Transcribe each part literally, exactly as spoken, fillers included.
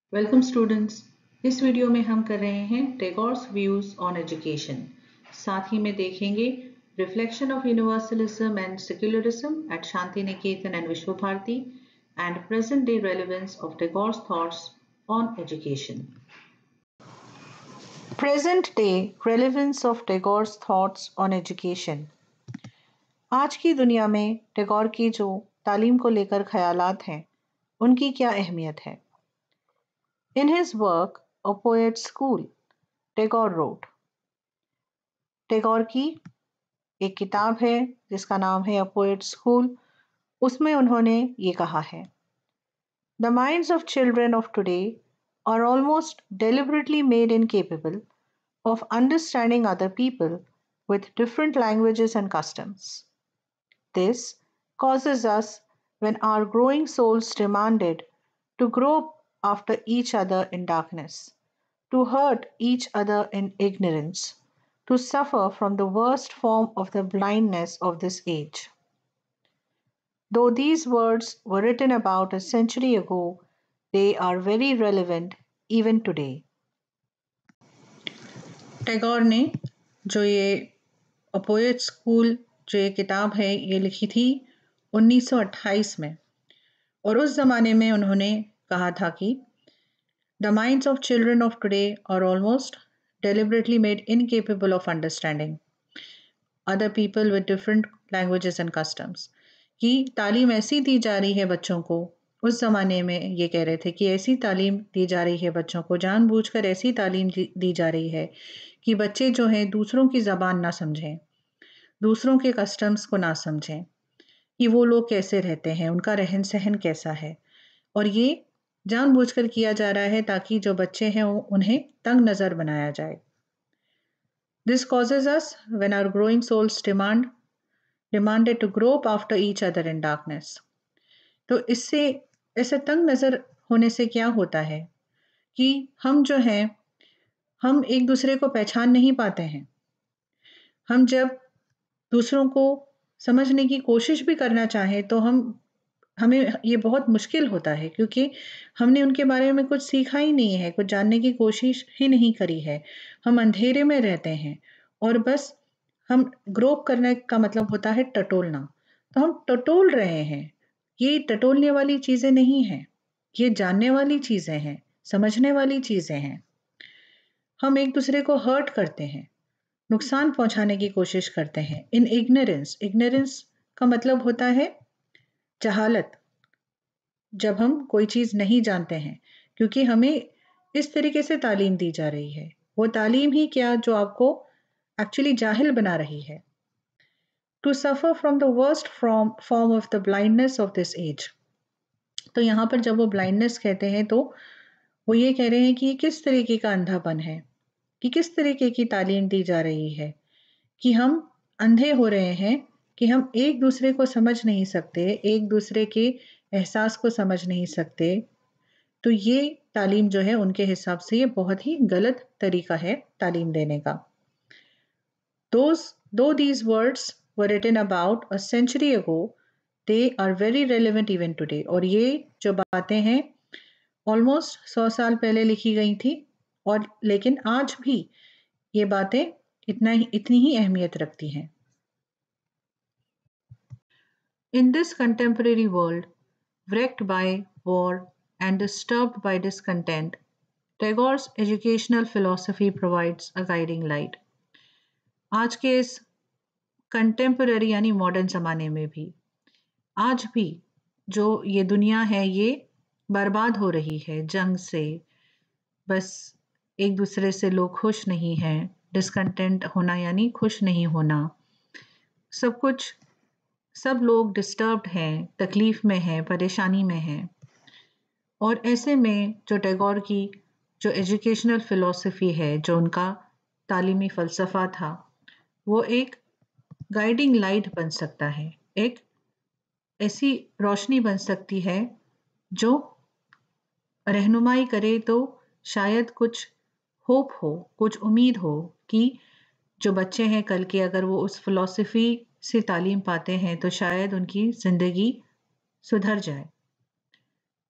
Welcome students. इस video में हम कर रहे हैं टैगोर्स व्यूज ऑन एजुकेशन। साथ ही में देखेंगे reflection of universalism and secularism at Shanti Niketan and Vishwa Bharati and present day relevance of Tagore's thoughts on education. Present day relevance of Tagore's thoughts on education. आज की दुनिया में टैगोर की जो तालीम को लेकर ख्यालात हैं उनकी क्या अहमियत है। In his work, A Poet's School, Tagore wrote, Tagore की एक किताब है जिसका नाम है A Poet's School। उसमें उन्होंने ये कहा है, The minds of children of today are almost deliberately made incapable of understanding other people with different languages and customs. This causes us, when our growing souls demanded to grope after each other in darkness, to hurt each other in ignorance, to suffer from the worst form of the blindness of this age. Though these words were written about a century ago, they are very relevant even today. Tagore ने जो ये a poet school जो ये किताब है ये लिखी थी उन्नीस सौ अट्ठाईस में, और उस ज़माने में उन्होंने कहा था कि The minds of children of today are almost deliberately made incapable of understanding other people with different languages and customs. कि तालीम ऐसी दी जा रही है बच्चों को, उस ज़माने में ये कह रहे थे कि ऐसी तालीम दी जा रही है बच्चों को, जानबूझकर ऐसी तालीम दी जा रही है कि बच्चे जो हैं दूसरों की ज़बान ना समझें, दूसरों के कस्टम्स को ना समझें, कि वो लोग कैसे रहते हैं, उनका रहन सहन कैसा है। और ये जानबूझकर किया जा रहा है ताकि जो बच्चे हैं उन्हें तंग नज़र बनाया जाए। This causes us, when our growing souls demand demanded to grope after each other in darkness. तो इससे ऐसे तंग नज़र होने से क्या होता है कि हम जो हैं हम एक दूसरे को पहचान नहीं पाते हैं। हम जब दूसरों को समझने की कोशिश भी करना चाहें तो हम हमें ये बहुत मुश्किल होता है, क्योंकि हमने उनके बारे में कुछ सीखा ही नहीं है, कुछ जानने की कोशिश ही नहीं करी है। हम अंधेरे में रहते हैं और बस हम ग्रोप करने का मतलब होता है टटोलना। तो हम टटोल रहे हैं। ये टटोलने वाली चीज़ें नहीं हैं, ये जानने वाली चीज़ें हैं, समझने वाली चीज़ें हैं। हम एक दूसरे को हर्ट करते हैं, नुकसान पहुंचाने की कोशिश करते हैं। इन इग्नोरेंस, इग्नोरेंस का मतलब होता है जहालत, जब हम कोई चीज़ नहीं जानते हैं, क्योंकि हमें इस तरीके से तालीम दी जा रही है, वो तालीम ही क्या जो आपको एक्चुअली जाहिल बना रही है। To suffer from the worst form form of the blindness of this age. तो यहाँ पर जब वो ब्लाइंडनेस कहते हैं तो वो ये कह रहे हैं कि ये किस तरीके का अंधापन है, कि किस तरीके की तालीम दी जा रही है, कि हम अंधे हो रहे हैं, कि हम एक दूसरे को समझ नहीं सकते, एक दूसरे के एहसास को समझ नहीं सकते। तो ये तालीम जो है उनके हिसाब से ये बहुत ही गलत तरीका है तालीम देने का। Those, though these words were written about a century ago, they are very relevant even today. और ये जो बातें हैं ऑलमोस्ट सौ साल पहले लिखी गई थी, और लेकिन आज भी ये बातें इतना ही इतनी ही अहमियत रखती हैं। In this contemporary world, wrecked by war and disturbed by discontent, Tagore's educational philosophy provides a guiding light. आज के इस कंटेम्पररी यानी मॉडर्न ज़माने में भी, आज भी जो ये दुनिया है ये बर्बाद हो रही है जंग से, बस एक दूसरे से लोग खुश नहीं हैं, डिसकंटेंट होना यानी खुश नहीं होना, सब कुछ सब लोग डिस्टर्ब्ड हैं, तकलीफ़ में हैं, परेशानी में हैं। और ऐसे में जो टैगोर की जो एजुकेशनल फ़िलॉसफी है, जो उनका तालीमी फ़लसफ़ा था, वो एक गाइडिंग लाइट बन सकता है, एक ऐसी रोशनी बन सकती है जो रहनुमाई करे तो शायद कुछ होप हो, कुछ उम्मीद हो कि जो बच्चे हैं कल के अगर वो उस फ़िलॉसफी से तालीम पाते हैं तो शायद उनकी ज़िंदगी सुधर जाए।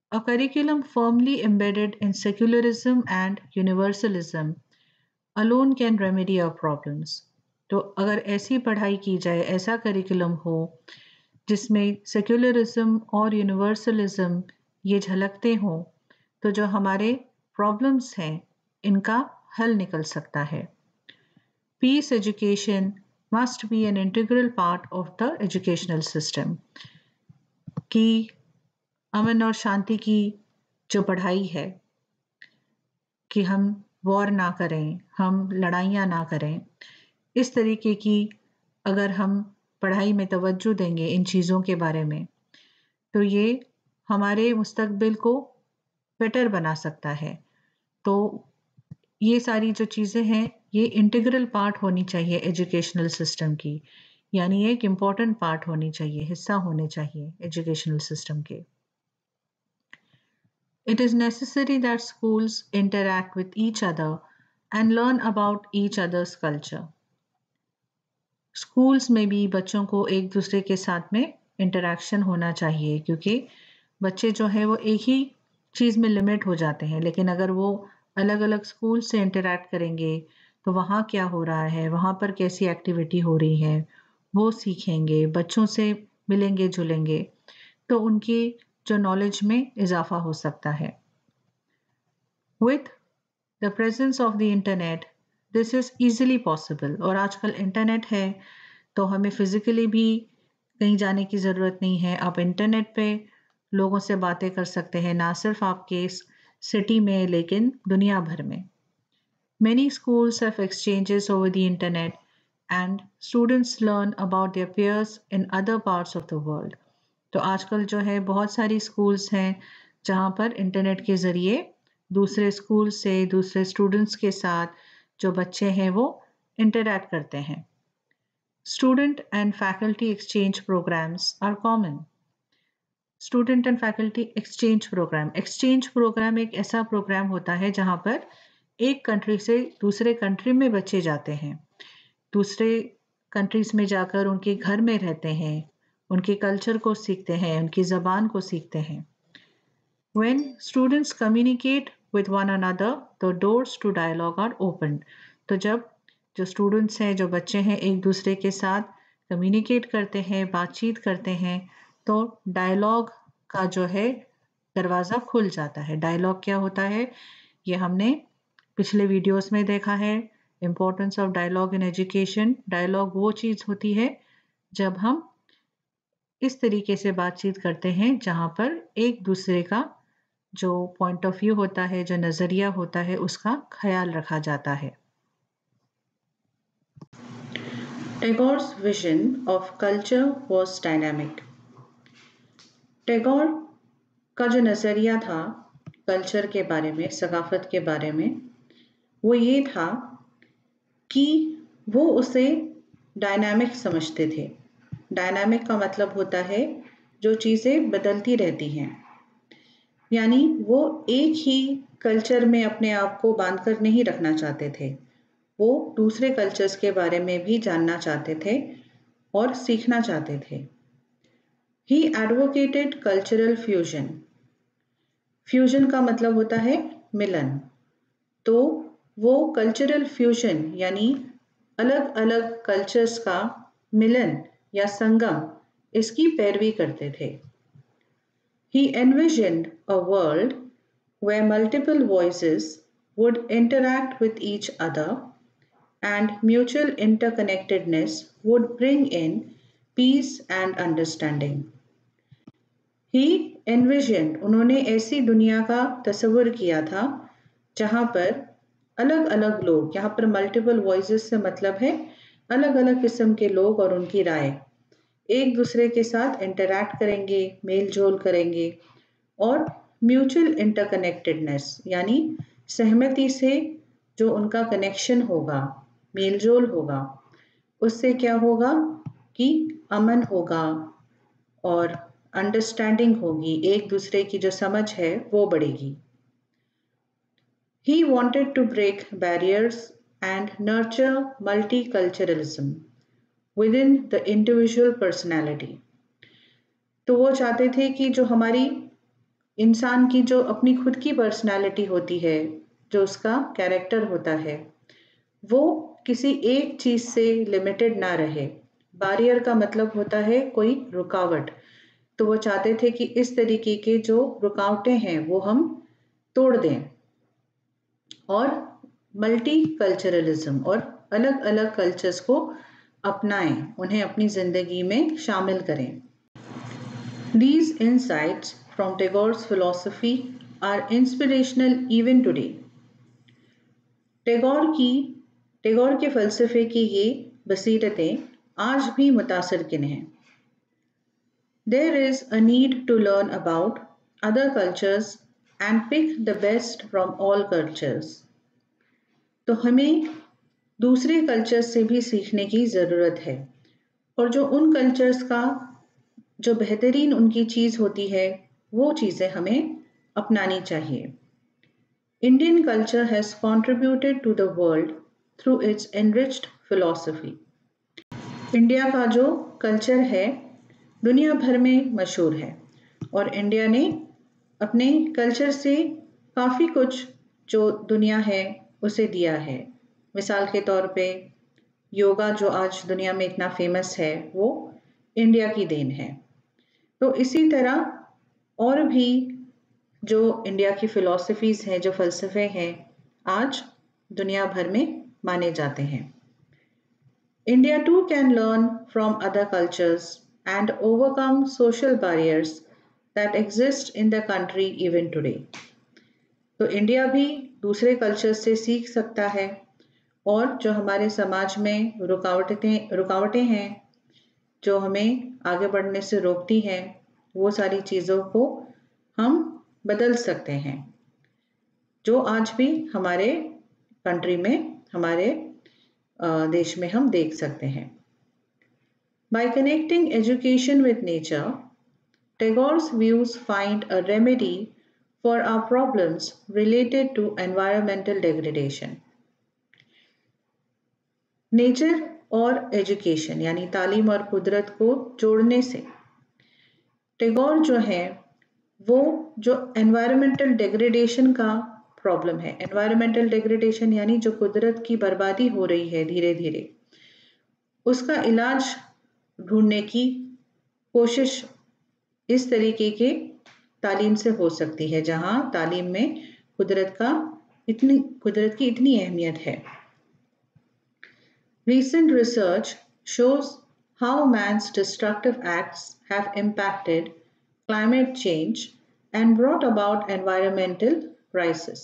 A curriculum firmly embedded in secularism and universalism alone can remedy our problems. तो अगर ऐसी पढ़ाई की जाए, ऐसा करिकुलम हो जिसमें सेक्युलरिज्म और यूनिवर्सलिज्म ये झलकते हों, तो जो हमारे प्रॉब्लम्स हैं इनका हल निकल सकता है. Peace education must be an integral part of the educational system. कि अमन और शांति की जो पढ़ाई है कि हम वॉर ना करें, हम लड़ाइयाँ ना करें, इस तरीके की अगर हम पढ़ाई में तवज्जो देंगे इन चीज़ों के बारे में, तो ये हमारे मुस्तकबिल को बेटर बना सकता है. तो ये सारी जो चीज़ें हैं ये इंटीग्रल पार्ट होनी चाहिए एजुकेशनल सिस्टम की, यानी एक इम्पॉर्टेंट पार्ट होनी चाहिए, हिस्सा होने चाहिए एजुकेशनल सिस्टम के. It is necessary that schools interact with each other and learn about each other's culture. Schools में भी बच्चों को एक दूसरे के साथ में इंटरेक्शन होना चाहिए, क्योंकि बच्चे जो है वो एक ही चीज़ में लिमिट हो जाते हैं, लेकिन अगर वो अलग अलग स्कूल से इंटरेक्ट करेंगे तो वहाँ क्या हो रहा है, वहाँ पर कैसी एक्टिविटी हो रही है, वो सीखेंगे, बच्चों से मिलेंगे जुलेंगे, तो उनकी जो नॉलेज में इजाफा हो सकता है. With the presence of the internet, this is easily possible. और आजकल इंटरनेट है तो हमें फिजिकली भी कहीं जाने की ज़रूरत नहीं है. आप इंटरनेट पे लोगों से बातें कर सकते हैं, ना सिर्फ आपके सिटी में लेकिन दुनिया भर में. Many schools have exchanges over the internet and students learn about their peers in other parts of the world. तो आजकल जो है बहुत सारी स्कूल्स हैं जहाँ पर इंटरनेट के ज़रिए दूसरे स्कूल से दूसरे स्टूडेंट्स के साथ जो बच्चे हैं वो इंटरैक्ट करते हैं. Student and faculty exchange programs are common. Student and faculty exchange program. Exchange program एक ऐसा प्रोग्राम होता है जहाँ पर एक कंट्री से दूसरे कंट्री में बच्चे जाते हैं, दूसरे कंट्रीज में जाकर उनके घर में रहते हैं, उनके कल्चर को सीखते हैं, उनकी ज़बान को सीखते हैं. When students communicate with one another, the doors to dialogue are opened. तो जब जो स्टूडेंट्स हैं, जो बच्चे हैं, एक दूसरे के साथ कम्युनिकेट करते हैं, बातचीत करते हैं, तो डायलॉग का जो है दरवाज़ा खुल जाता है. डायलॉग क्या होता है ये हमने पिछले वीडियोस में देखा है. Importance of dialogue in education. Dialogue वो चीज़ होती है जब हम इस तरीके से बातचीत करते हैं जहाँ पर एक दूसरे का जो पॉइंट ऑफ व्यू होता है, जो नज़रिया होता है, उसका ख्याल रखा जाता है. Tagore's vision of culture was dynamic. Tagore का जो नज़रिया था कल्चर के बारे में, सकाफत के बारे में, वो ये था कि वो उसे डायनामिक समझते थे. डायनामिक का मतलब होता है जो चीज़ें बदलती रहती हैं, यानी वो एक ही कल्चर में अपने आप को बांध कर नहीं रखना चाहते थे. वो दूसरे कल्चर्स के बारे में भी जानना चाहते थे और सीखना चाहते थे. He advocated cultural fusion. Fusion का मतलब होता है मिलन. तो वो कल्चरल फ्यूजन यानी अलग अलग कल्चर्स का मिलन या संगम, इसकी पैरवी करते थे. He envisioned a world where multiple voices would interact with each other and mutual interconnectedness would bring in peace and understanding. He envisioned, उन्होंने ऐसी दुनिया का तस्वुर किया था जहाँ पर अलग अलग लोग, यहाँ पर मल्टीपल वॉइसेस से मतलब है अलग अलग किस्म के लोग और उनकी राय एक दूसरे के साथ इंटरैक्ट करेंगे, मेल जोल करेंगे, और म्यूचुअल इंटरकनेक्टेडनेस यानी सहमति से जो उनका कनेक्शन होगा, मेलजोल होगा, उससे क्या होगा कि अमन होगा और अंडरस्टैंडिंग होगी, एक दूसरे की जो समझ है वो बढ़ेगी. He wanted to break barriers and nurture multiculturalism within the individual personality. तो वो चाहते थे कि जो हमारी इंसान की जो अपनी खुद की पर्सनालिटी होती है, जो उसका कैरेक्टर होता है, वो किसी एक चीज़ से लिमिटेड ना रहे। बैरियर का मतलब होता है कोई रुकावट। तो वो चाहते थे कि इस तरीके के जो रुकावटें हैं वो हम तोड़ दें और मल्टी कल्चरलिज्म और अलग अलग कल्चर्स को अपनाएं, उन्हें अपनी ज़िंदगी में शामिल करें। These insights from Tagore's philosophy are inspirational even today. Tagore की टैगोर के फ़लसफ़े की ये बसीरतें आज भी मुतासिर-किन हैं। There is a need to learn about other cultures and pick the best from all cultures. तो हमें दूसरे कल्चर से भी सीखने की ज़रूरत है और जो उन कल्चर्स का जो बेहतरीन उनकी चीज़ होती है वो चीज़ें हमें अपनानी चाहिए। Indian culture has contributed to the world through its enriched philosophy. India का जो कल्चर है दुनिया भर में मशहूर है और इंडिया ने अपने कल्चर से काफ़ी कुछ जो दुनिया है उसे दिया है। मिसाल के तौर पे योगा जो आज दुनिया में इतना फेमस है वो इंडिया की देन है। तो इसी तरह और भी जो इंडिया की फ़िलॉसफीज़ हैं, जो फ़लसफ़े हैं, आज दुनिया भर में माने जाते हैं। India too can learn from other cultures and overcome social barriers that exist in the country even today. तो इंडिया भी दूसरे कल्चर से सीख सकता है और जो हमारे समाज में रुकावटें रुकावटें हैं जो हमें आगे बढ़ने से रोकती हैं वो सारी चीज़ों को हम बदल सकते हैं जो आज भी हमारे कंट्री में हमारे देश में हम देख सकते हैं। By connecting education with nature, Tagore's views find a remedy for our problems related to environmental degradation. Nature और एजुकेशन यानी तालीम और कुदरत को जोड़ने से टैगोर जो है वो जो एनवायरमेंटल डेग्रेडेशन का प्रॉब्लम है, एनवायरमेंटल डेग्रेडेशन यानी जो कुदरत की बर्बादी हो रही है धीरे धीरे, उसका इलाज ढूंढने की कोशिश इस तरीके के तालीम से हो सकती है जहां तालीम में कुदरत का इतनी कुदरत की इतनी अहमियत है। Recent research shows how man's destructive acts have impacted climate change and brought about environmental crisis.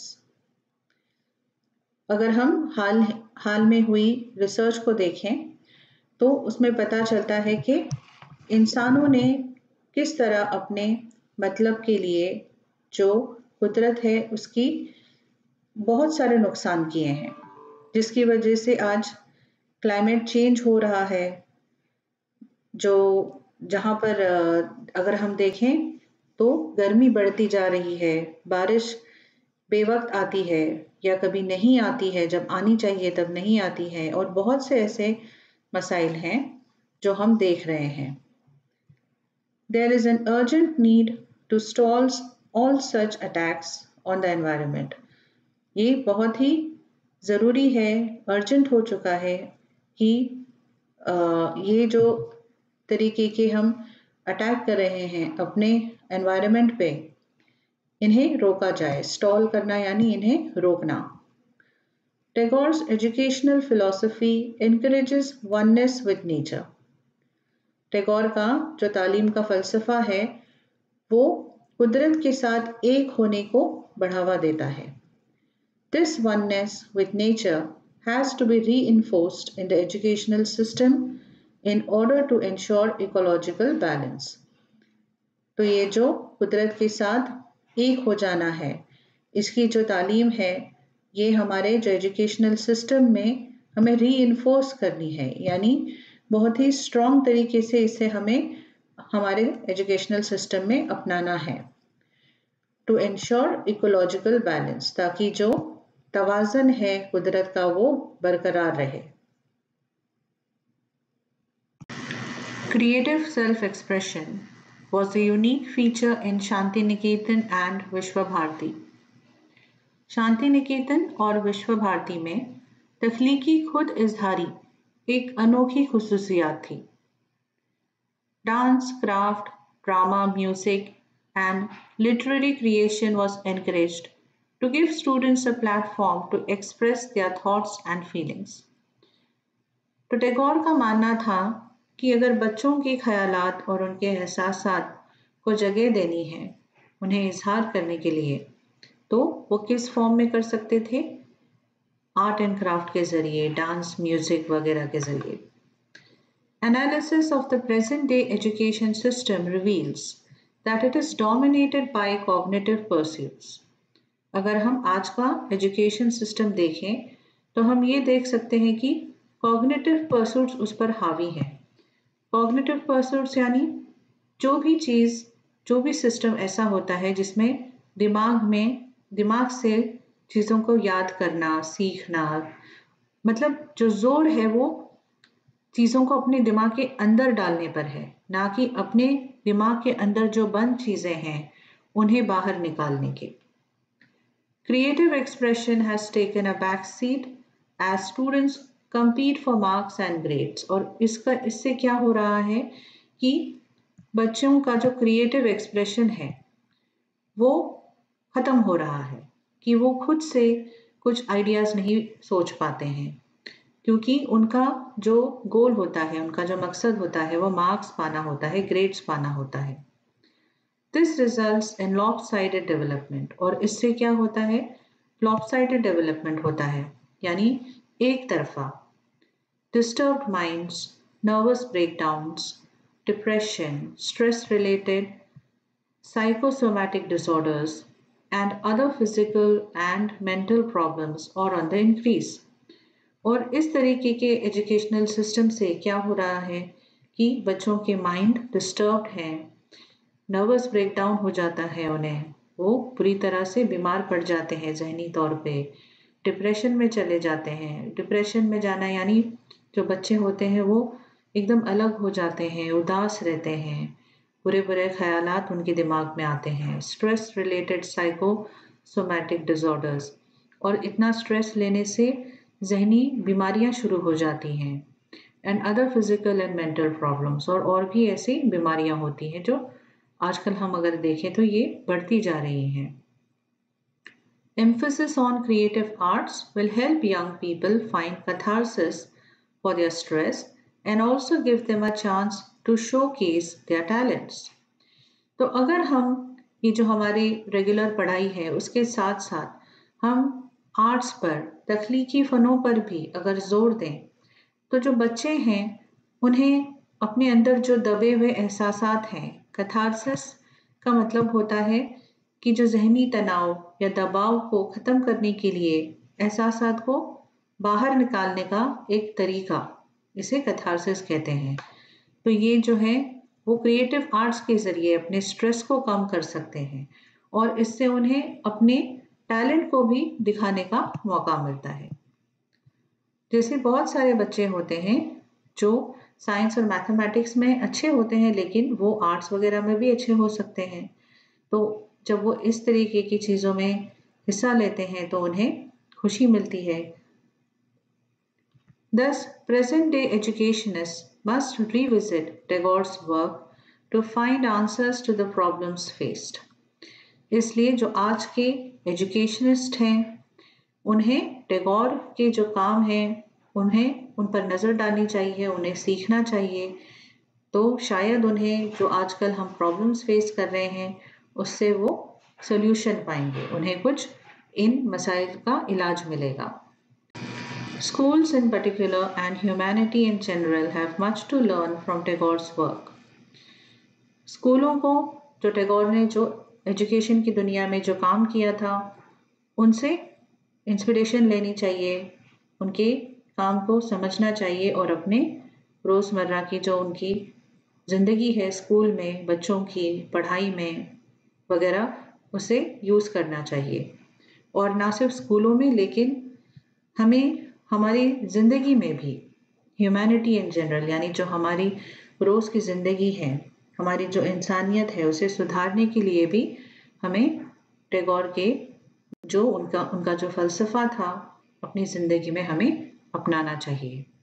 अगर हम हाल हाल में हुई रिसर्च को देखें तो उसमें पता चलता है कि इंसानों ने किस तरह अपने मतलब के लिए जो कुदरत है उसकी बहुत सारे नुकसान किए हैं जिसकी वजह से आज क्लाइमेट चेंज हो रहा है। जो जहाँ पर अगर हम देखें तो गर्मी बढ़ती जा रही है, बारिश बेवक्त आती है या कभी नहीं आती है, जब आनी चाहिए तब नहीं आती है और बहुत से ऐसे मसाइल हैं जो हम देख रहे हैं। There is an urgent need to stall all such attacks on the environment. ये बहुत ही ज़रूरी है, अर्जेंट हो चुका है कि आ, ये जो तरीके के हम अटैक कर रहे हैं अपने एनवायरनमेंट पे, इन्हें रोका जाए। स्टॉल करना यानी इन्हें रोकना। Tagore's educational philosophy encourages oneness with nature. Tagore का जो तालीम का फ़लसफ़ा है वो कुदरत के साथ एक होने को बढ़ावा देता है। This oneness with nature has to be reinforced in the educational system in order to ensure ecological balance. तो ये जो कुदरत के साथ एक हो जाना है, इसकी जो तालीम है ये हमारे जो एजुकेशनल सिस्टम में हमें रीइंफोर्स करनी है, यानी बहुत ही स्ट्रॉन्ग तरीके से इसे हमें हमारे एजुकेशनल सिस्टम में अपनाना है टू एंश्योर इकोलॉजिकल बैलेंस, ताकि जो तवाज़न है कुदरत का वो बरकरार रहे। Creative self expression was a unique feature in Shanti Niketan and Vishwa Bharati. Shanti Niketan और विश्व भारती में तख्लीकी खुद इजहारी एक अनोखी खुसूसियात थी. Dance, craft, drama, music and literary creation was encouraged to give students a platform to express their thoughts and feelings. तो टैगोर का मानना था कि अगर बच्चों के ख्यालात और उनके एहसासात को जगह देनी है, उन्हें इजहार करने के लिए, तो वो किस फॉर्म में कर सकते थे? आर्ट एंड क्राफ्ट के जरिए, डांस, म्यूजिक वगैरह के जरिए. Analysis of the present-day education system reveals that it is dominated by cognitive pursuits. अगर हम आज का एजुकेशन सिस्टम देखें तो हम ये देख सकते हैं कि कॉग्निटिव परस्यूट्स उस पर हावी हैं. कॉग्निटिव परस्यूट्स यानी जो भी चीज़, जो भी सिस्टम ऐसा होता है जिसमें दिमाग में दिमाग से चीज़ों को याद करना, सीखना, मतलब जो जोर है वो चीज़ों को अपने दिमाग के अंदर डालने पर है, ना कि अपने दिमाग के अंदर जो बंद चीज़ें हैं उन्हें बाहर निकालने के. Creative expression has taken a back seat as students compete for marks and grades. और इसका इससे क्या हो रहा है कि बच्चों का जो क्रिएटिव एक्सप्रेशन है वो ख़त्म हो रहा है, कि वो खुद से कुछ आइडियाज़ नहीं सोच पाते हैं, क्योंकि उनका जो गोल होता है, उनका जो मकसद होता है वो मार्क्स पाना होता है, ग्रेड्स पाना होता है. This results in lopsided development. और इससे क्या होता है? lopsided development होता है, यानी एक तरफा. Disturbed minds, nervous breakdowns, depression, stress-related psychosomatic disorders, and other physical and mental problems are on the increase. और इस तरीके के एजुकेशनल सिस्टम से क्या हो रहा है कि बच्चों के माइंड डिस्टर्ब्ड हैं, नर्वस ब्रेकडाउन हो जाता है उन्हें, वो पूरी तरह से बीमार पड़ जाते हैं जहनी तौर पे, डिप्रेशन में चले जाते हैं. डिप्रेशन में जाना यानी जो बच्चे होते हैं वो एकदम अलग हो जाते हैं, उदास रहते हैं, बुरे बुरे ख्यालात उनके दिमाग में आते हैं. स्ट्रेस रिलेटेड साइकोसोमैटिक डिसऑर्डर्स, और इतना स्ट्रेस लेने से जहनी बीमारियां शुरू हो जाती हैं. And other physical and mental problems, और और भी ऐसी बीमारियां होती हैं जो आजकल हम अगर देखें तो ये बढ़ती जा रही हैं. Emphasis on creative arts will help young people find catharsis for their stress and also give them a chance to showcase their talents. तो अगर हम ये जो हमारी रेगुलर पढ़ाई है उसके साथ साथ हम आर्ट्स पर, तख्लीकी फ़नों पर भी अगर जोर दें, तो जो बच्चे हैं उन्हें अपने अंदर जो दबे हुए एहसासात हैं, कैथारसिस का मतलब होता है कि जो जहनी तनाव या दबाव को ख़त्म करने के लिए एहसासात को बाहर निकालने का एक तरीका, इसे कैथारसिस कहते हैं. तो ये जो है वो क्रिएटिव आर्ट्स के ज़रिए अपने स्ट्रेस को कम कर सकते हैं और इससे उन्हें अपने टैलेंट को भी दिखाने का मौका मिलता है. जैसे बहुत सारे बच्चे होते हैं जो साइंस और मैथमेटिक्स में अच्छे होते हैं लेकिन वो आर्ट्स वगैरह में भी अच्छे हो सकते हैं. तो जब वो इस तरीके की चीज़ों में हिस्सा लेते हैं तो उन्हें खुशी मिलती है. Thus, present-day educationists must revisit Tagore's work to find answers to the problems faced. इसलिए जो आज के एजुकेशनिस्ट हैं उन्हें टैगोर के जो काम हैं उन्हें उन पर नज़र डालनी चाहिए, उन्हें सीखना चाहिए. तो शायद उन्हें जो आजकल हम प्रॉब्लम्स फेस कर रहे हैं उससे वो सोल्यूशन पाएंगे, उन्हें कुछ इन मसाइल का इलाज मिलेगा. Schools in particular and humanity in general have much to learn from Tagore's work. स्कूलों को जो टैगोर ने जो एजुकेशन की दुनिया में जो काम किया था उनसे इंस्पिरेशन लेनी चाहिए, उनके काम को समझना चाहिए और अपने रोज़मर्रा की जो उनकी ज़िंदगी है स्कूल में, बच्चों की पढ़ाई में वगैरह, उसे यूज़ करना चाहिए. और ना सिर्फ स्कूलों में लेकिन हमें हमारी ज़िंदगी में भी, ह्यूमैनिटी इन जनरल, यानी जो हमारी रोज़ की ज़िंदगी है हमारी जो इंसानियत है उसे सुधारने के लिए भी हमें टैगोर के जो उनका उनका जो फ़लसफ़ा था अपनी ज़िंदगी में हमें अपनाना चाहिए।